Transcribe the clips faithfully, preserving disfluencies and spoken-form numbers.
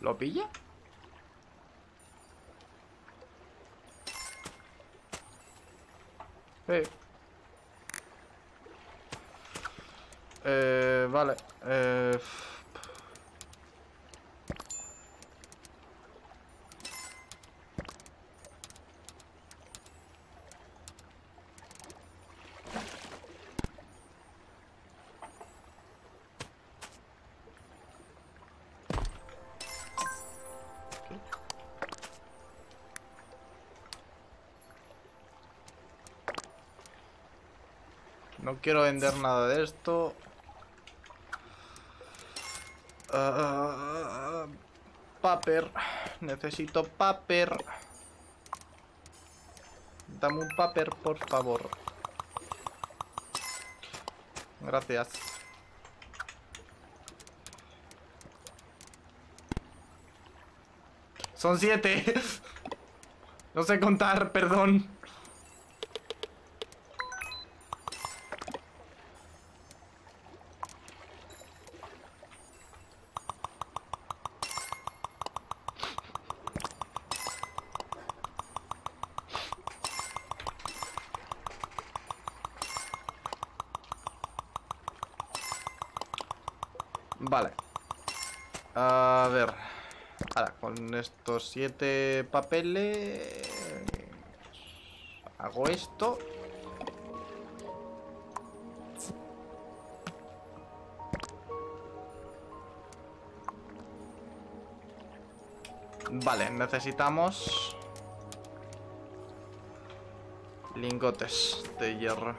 ¿Lo pilla? Eh. Eh, vale. Eh... No quiero vender nada de esto. Uh, paper. Necesito paper. Dame un paper, por favor. Gracias. Son siete. No sé contar, perdón. Vale. A ver. Ahora, con estos siete papeles hago esto. Vale, necesitamos lingotes de hierro.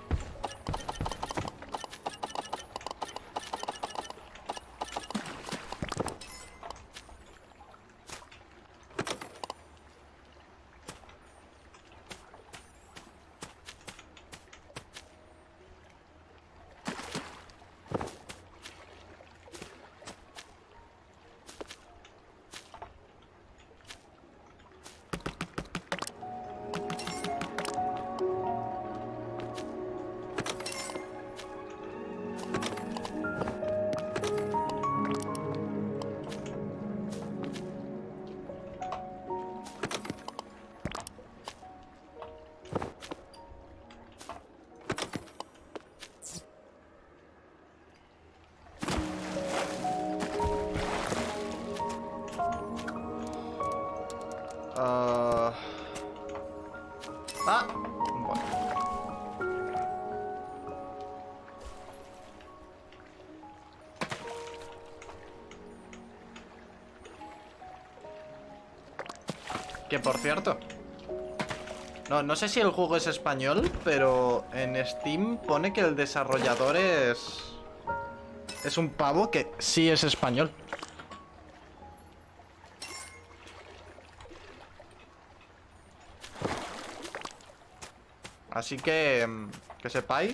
Uh... Ah, bueno. Que por cierto, no, no sé si el juego es español, pero en Steam pone que el desarrollador es... Es un pavo que sí es español. Así que, que sepáis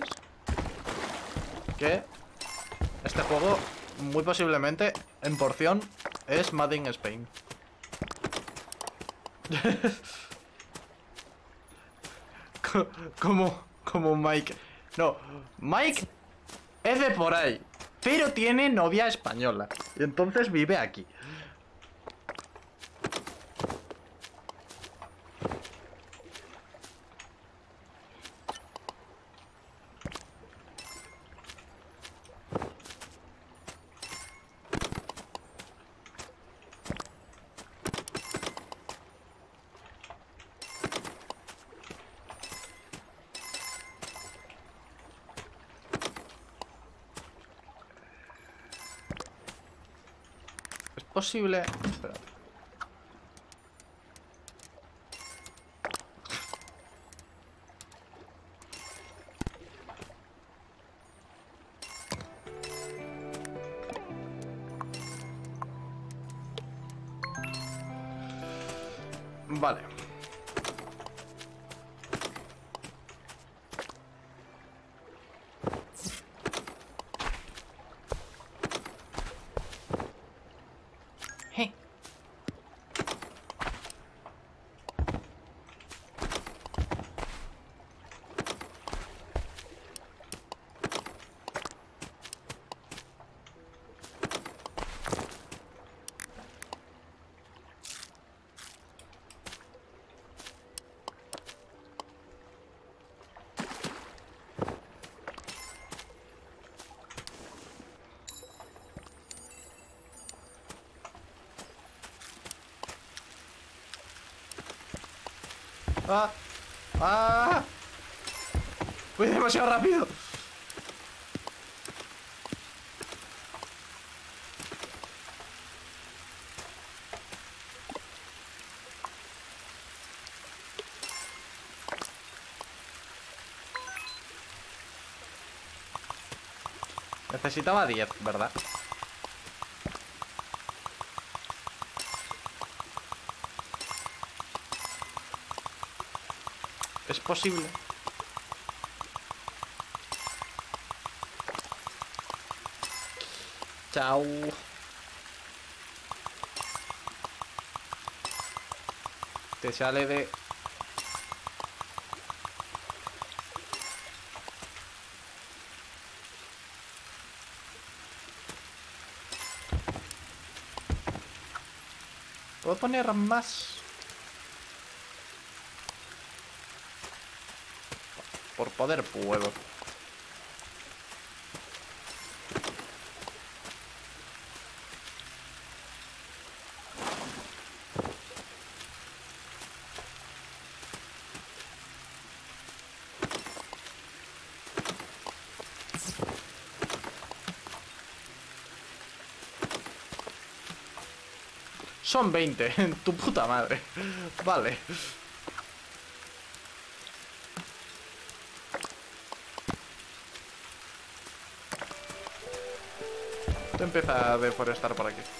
que este juego, muy posiblemente, en porción, es Made in Spain. como, como Mike. No, Mike es de por ahí, pero tiene novia española. Y entonces vive aquí. Posible. Espera. Vale. Hey. ¡Ah! ¡Ah! ¡Voy demasiado rápido! Necesitaba diez, ¿verdad? Es posible. Chao. Te sale de... ¿Puedo poner más? Por poder puedo. Son veinte, tu puta madre. Vale. Te empieza a deforestar por aquí.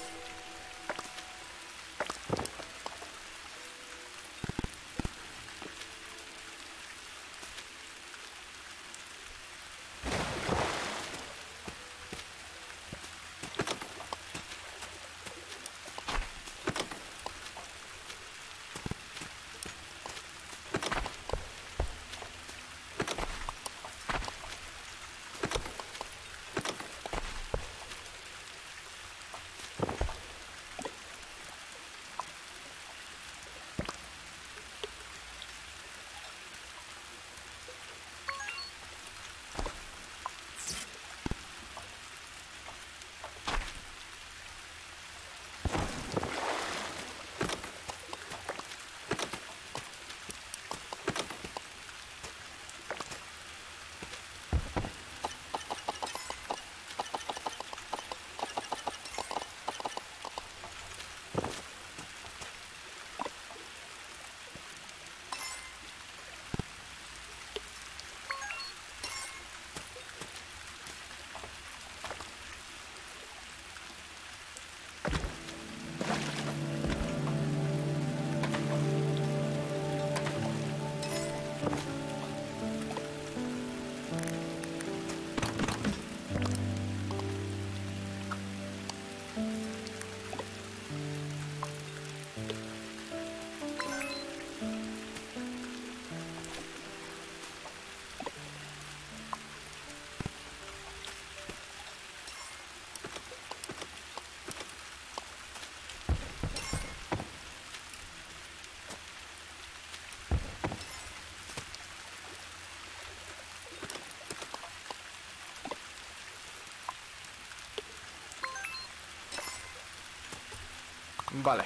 Vale.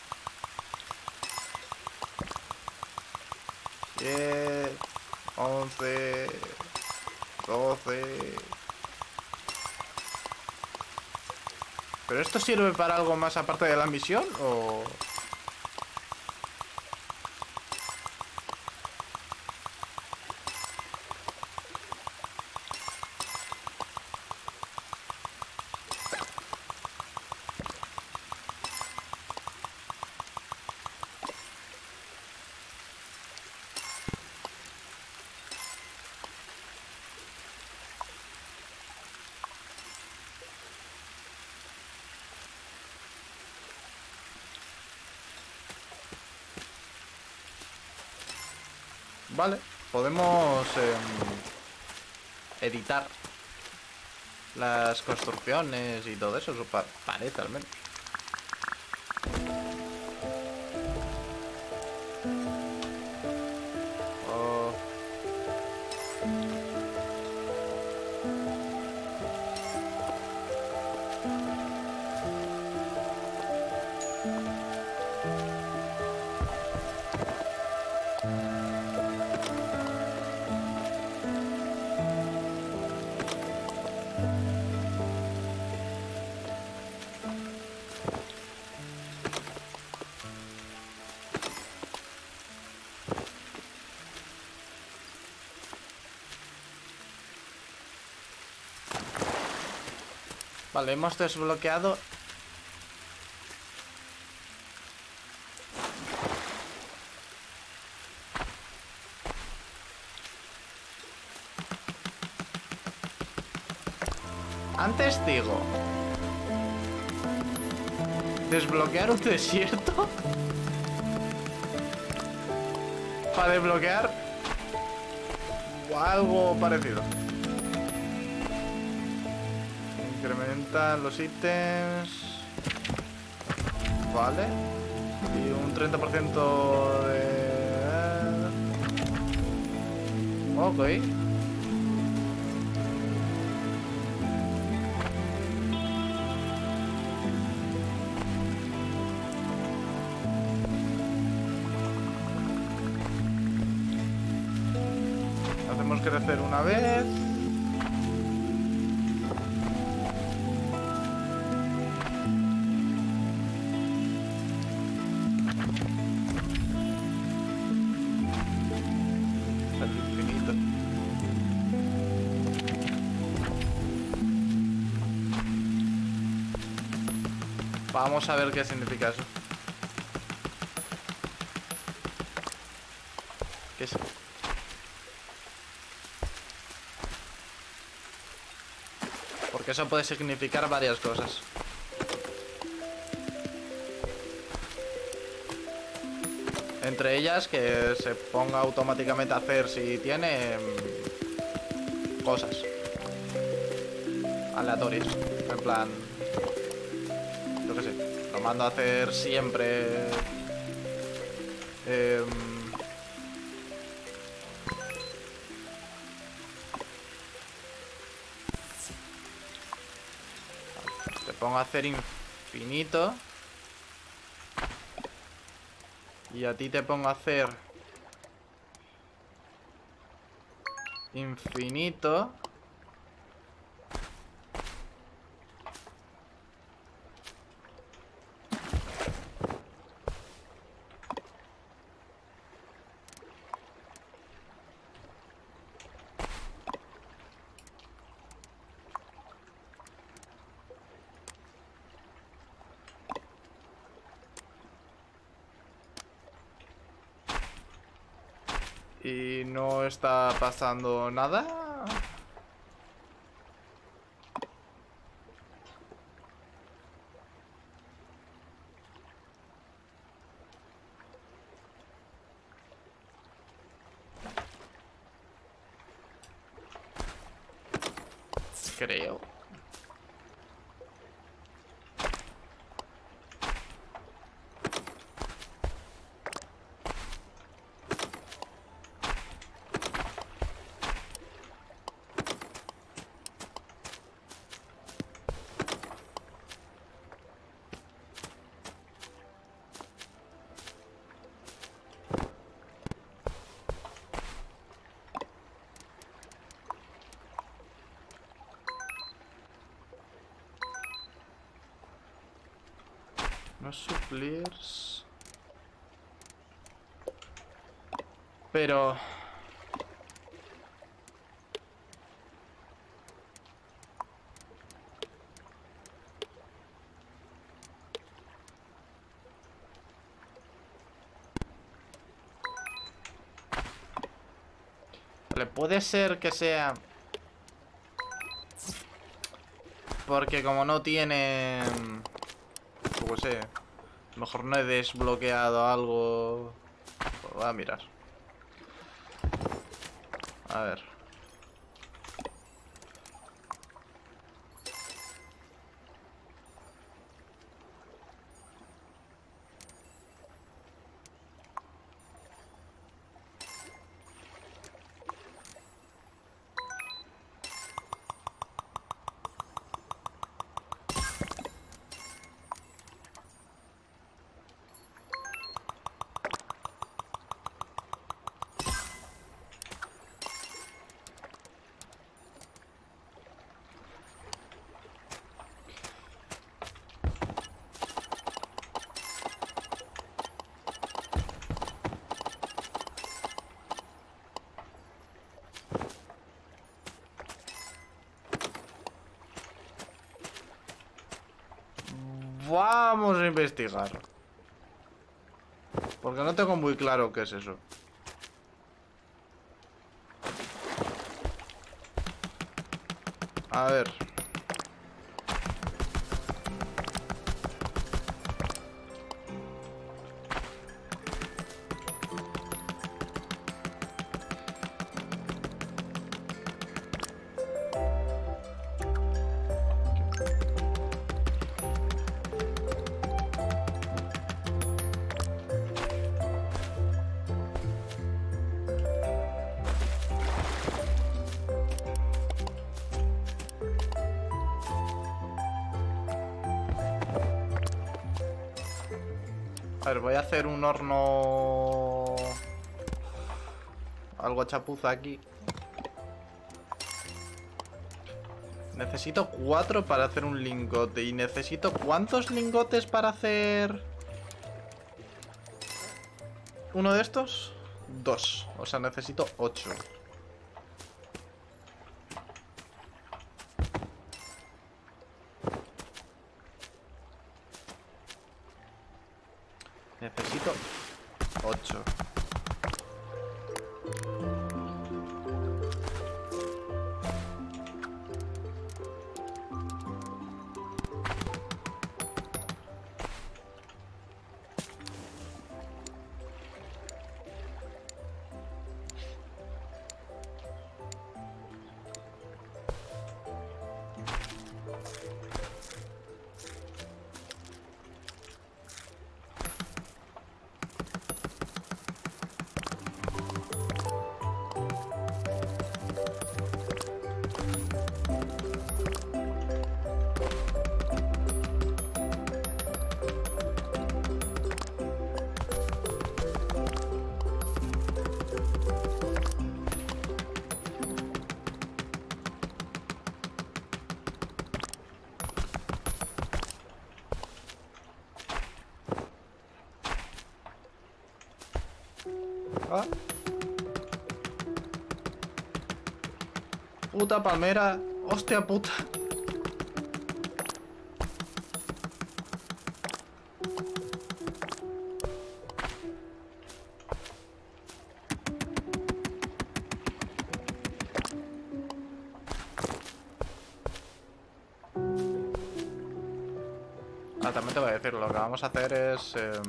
diez, once, doce. ¿Pero esto sirve para algo más aparte de la misión o...? Vale, podemos eh, editar las construcciones y todo eso, eso pa parece al menos. Oh. Vale, hemos desbloqueado. Antes digo, desbloquear un desierto para desbloquear algo parecido. Incrementa los ítems. Vale. Y un treinta por ciento de... Ok. Hacemos crecer una vez. El infinito. Vamos a ver qué significa eso. ¿Qué es? Porque eso puede significar varias cosas. Entre ellas que se ponga automáticamente a hacer si tiene mm, cosas aleatorias. En plan, yo qué sé, lo mando a hacer siempre. Eh, te pongo a hacer infinito. Y a ti te pongo a hacer infinito. Y no está pasando nada. Creo. No suppliers. Pero... Vale, puede ser que sea... Porque como no tiene... No sé. A lo mejor no he desbloqueado algo. Voy a mirar. A ver. Vamos a investigar. Porque no tengo muy claro qué es eso. A ver. A ver, voy a hacer un horno... algo chapuza aquí. Necesito cuatro para hacer un lingote. ¿Y necesito cuántos lingotes para hacer uno de estos? Dos. O sea, necesito ocho. Necesito ocho. Ah. Puta palmera. Hostia puta. Ah, también te voy a decir, lo que vamos a hacer es... Eh...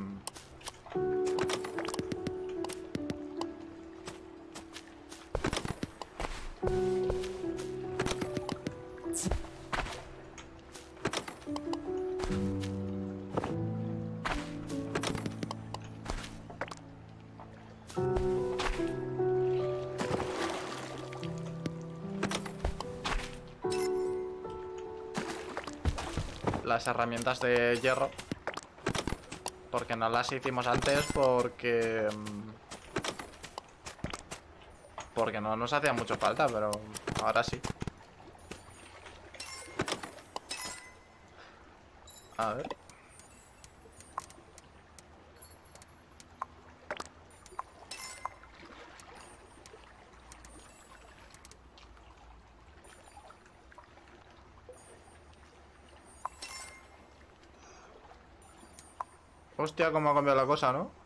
las herramientas de hierro, porque no las hicimos antes porque porque no nos hacía mucho falta, pero ahora sí. A ver. Hostia, cómo ha cambiado la cosa, ¿no?